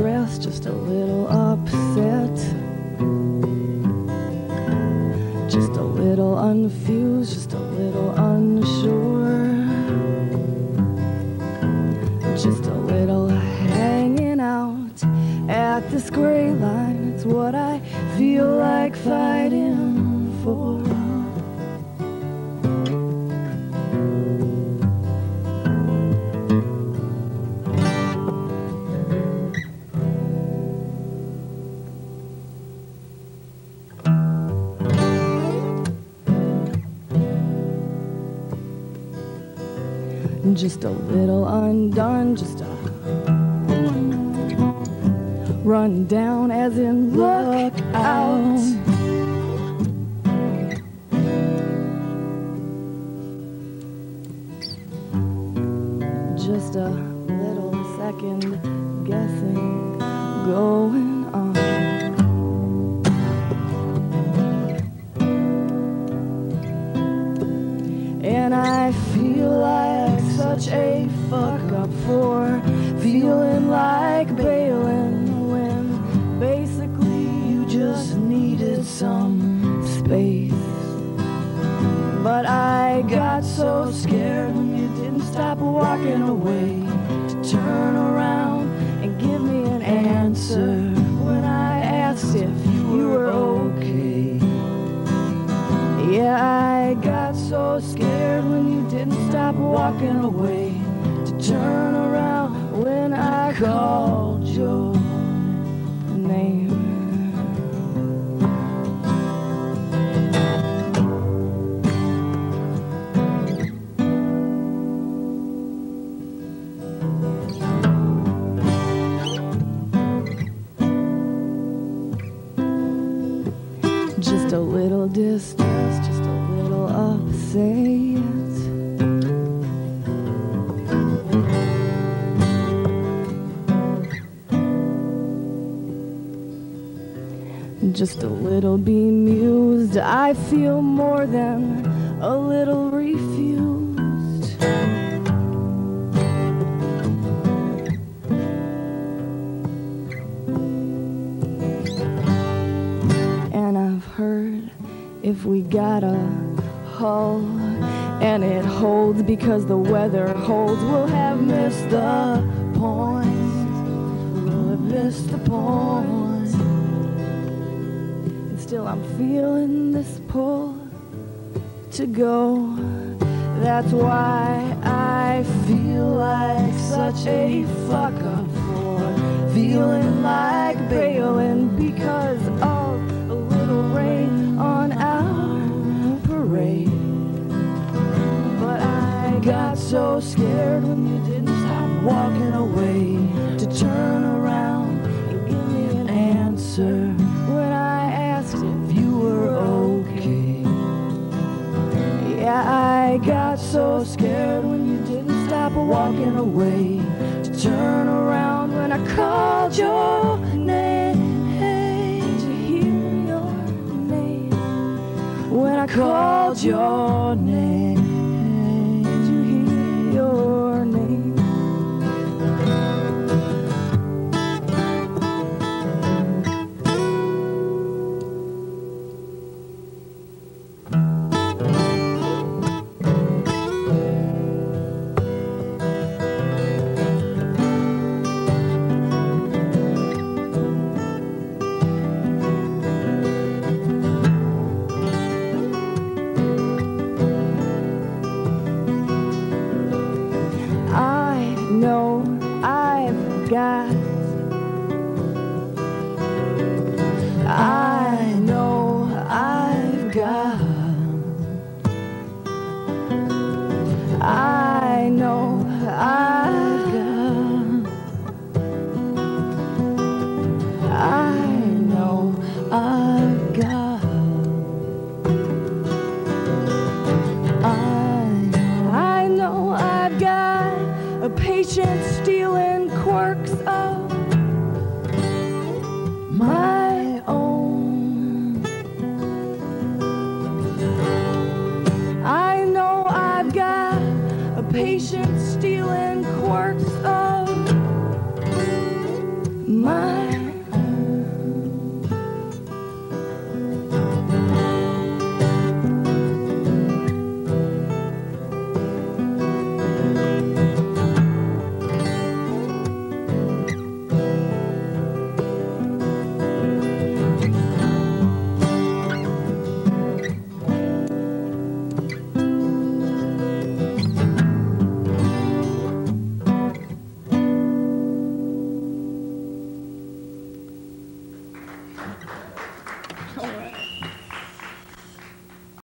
distressed, just a little upset, just a little unfused, just a little unsure, just a little hanging out at this gray line. It's what I feel like fighting for. Just a little undone, just a run down as in look out. Just a little second guessing going on. And I feel like such a fuck up for feeling like bailing when basically you just needed some space. But I got so scared when you didn't stop walking away to turn around and give me an answer when I asked if you were okay. Yeah, I got so scared when you didn't stop walking away to turn around when I called your name. Just a little distressed, just a little upset, just a little bemused. I feel more than a little refused. And I've heard if we got a hull and it holds because the weather holds, we'll have missed the point. We'll have missed the point. And still I'm feeling this pull to go. That's why I feel like such a fuck up for feeling like bailing because of a little rain on our parade. But I got so scared when you didn't stop walking away to turn around and give me an answer when I asked if you were okay. Yeah, I got so scared when you didn't stop walking away to turn around when I called your name. Did you hear your name? When I called your name, did you hear your name? My